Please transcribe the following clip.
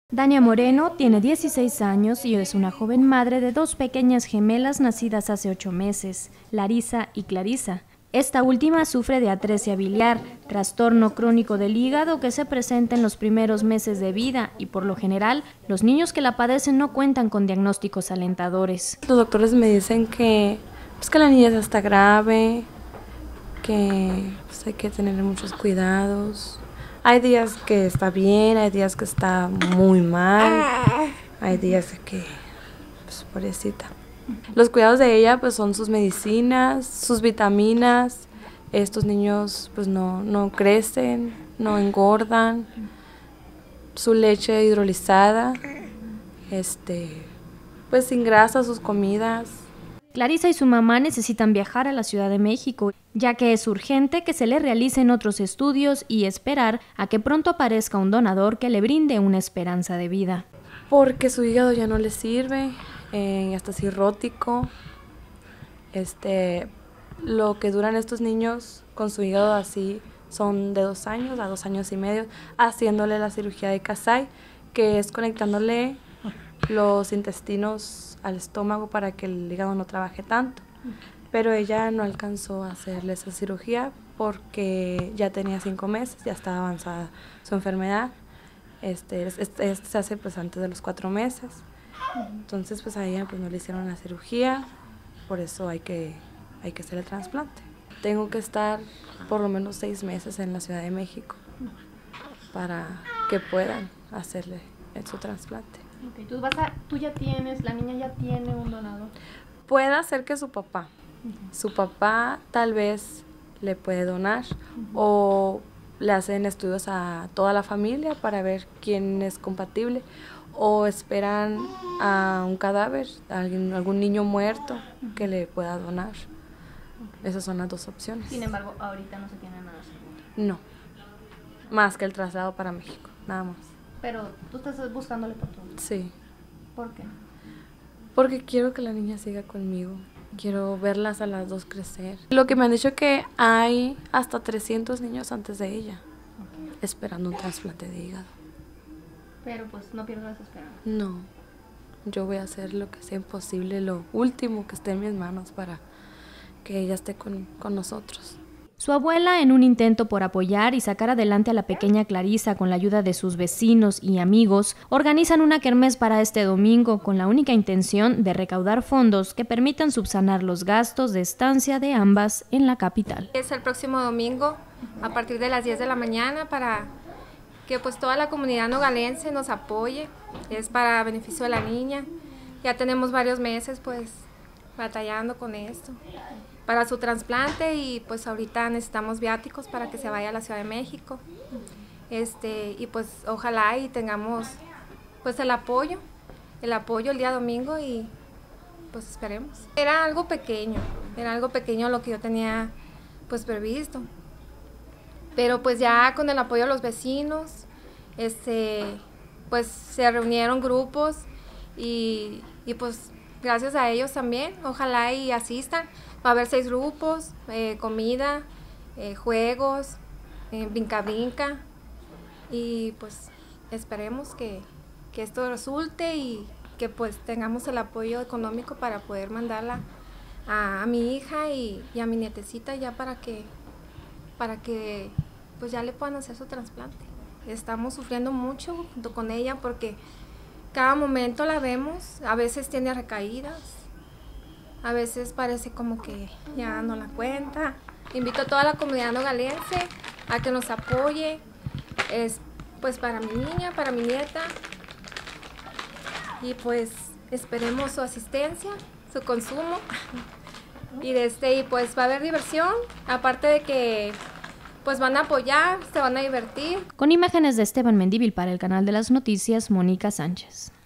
Dania Moreno tiene 16 años y es una joven madre de dos pequeñas gemelas nacidas hace 8 meses, Larisa y Clarisa. Esta última sufre de atresia biliar, trastorno crónico del hígado que se presenta en los primeros meses de vida y por lo general los niños que la padecen no cuentan con diagnósticos alentadores. Los doctores me dicen que la niña está grave, que hay que tener muchos cuidados. Hay días que está bien, hay días que está muy mal, hay días que, pobrecita. Los cuidados de ella son sus medicinas, sus vitaminas. Estos niños no crecen, no engordan. Su leche hidrolizada, sin grasa, sus comidas. Clarisa y su mamá necesitan viajar a la Ciudad de México, ya que es urgente que se le realicen otros estudios y esperar a que pronto aparezca un donador que le brinde una esperanza de vida. Porque su hígado ya no le sirve, ya está cirrótico. Lo que duran estos niños con su hígado así son de 2 años a 2 años y medio, haciéndole la cirugía de Kasai, que es conectándole los intestinos al estómago para que el hígado no trabaje tanto. Pero ella no alcanzó a hacerle esa cirugía porque ya tenía 5 meses, ya estaba avanzada su enfermedad. Se hace antes de los 4 meses. Entonces a ella no le hicieron la cirugía, por eso hay que hacer el trasplante. Tengo que estar por lo menos 6 meses en la Ciudad de México para que puedan hacerle su trasplante. Okay, la niña ya tiene un donador. Puede ser que su papá tal vez le puede donar, o le hacen estudios a toda la familia para ver quién es compatible, o esperan a un cadáver, algún niño muerto que le pueda donar. Esas son las 2 opciones. Sin embargo, ahorita no se tiene nada seguro. No, más que el traslado para México, nada más. Pero tú estás buscándole por todo. Sí. ¿Por qué? Porque quiero que la niña siga conmigo. Quiero verlas a las 2 crecer. Lo que me han dicho que hay hasta 300 niños antes de ella, esperando un trasplante de hígado. Pero no pierdas esperanza. No, yo voy a hacer lo que sea posible, lo último que esté en mis manos para que ella esté con nosotros. Su abuela, en un intento por apoyar y sacar adelante a la pequeña Clarisa con la ayuda de sus vecinos y amigos, organizan una kermés para este domingo con la única intención de recaudar fondos que permitan subsanar los gastos de estancia de ambas en la capital. Es el próximo domingo a partir de las 10 de la mañana para que toda la comunidad nogalense nos apoye. Es para beneficio de la niña. Ya tenemos varios meses batallando con esto para su trasplante y ahorita necesitamos viáticos para que se vaya a la Ciudad de México. Y ojalá y tengamos el apoyo el día domingo y esperemos. Era algo pequeño lo que yo tenía previsto. Pero ya con el apoyo de los vecinos, se reunieron grupos y gracias a ellos también, ojalá y asistan. Va a haber 6 grupos, comida, juegos, brinca-brinca y esperemos que esto resulte y que tengamos el apoyo económico para poder mandarla a mi hija y a mi nietecita ya para que ya le puedan hacer su trasplante. Estamos sufriendo mucho junto con ella porque cada momento la vemos, a veces tiene recaídas, a veces parece como que ya no la cuenta. Invito a toda la comunidad nogalense a que nos apoye, es para mi niña, para mi nieta, y esperemos su asistencia, su consumo, y va a haber diversión, aparte de que van a apoyar, se van a divertir. Con imágenes de Esteban Mendívil para el Canal de las Noticias, Mónica Sánchez.